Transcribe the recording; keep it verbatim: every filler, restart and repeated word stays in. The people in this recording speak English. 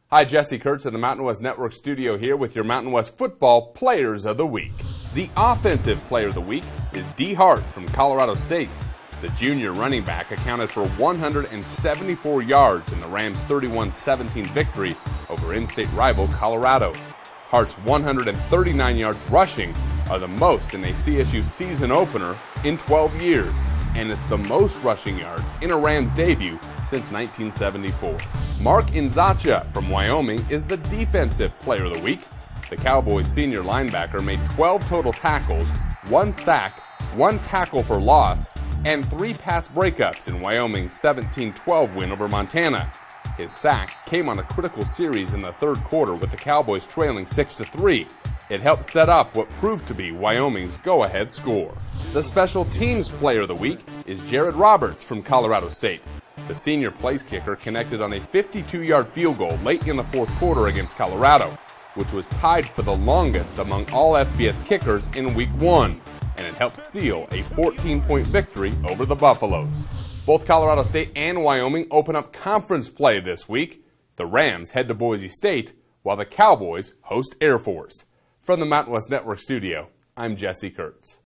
Hi, Jesse Kurtz of the Mountain West Network studio here with your Mountain West Football Players of the Week. The Offensive Player of the Week is Dee Hart from Colorado State. The junior running back accounted for one hundred seventy-four yards in the Rams' thirty-one seventeen victory over in-state rival Colorado. Hart's one hundred thirty-nine yards rushing are the most in a C S U season opener in twelve years, and it's the most rushing yards in a Rams debut since nineteen seventy-four. Mark Nzeocha from Wyoming is the Defensive Player of the Week. The Cowboys senior linebacker made twelve total tackles, one sack, one tackle for loss, and three pass breakups in Wyoming's seventeen twelve win over Montana. His sack came on a critical series in the third quarter with the Cowboys trailing six to three. It helped set up what proved to be Wyoming's go-ahead score. The Special Teams Player of the Week is Jared Roberts from Colorado State. The senior place kicker connected on a fifty-two yard field goal late in the fourth quarter against Colorado, which was tied for the longest among all F B S kickers in week one, and it helped seal a fourteen point victory over the Buffaloes. Both Colorado State and Wyoming open up conference play this week. The Rams head to Boise State, while the Cowboys host Air Force. From the Mountain West Network studio, I'm Jesse Kurtz.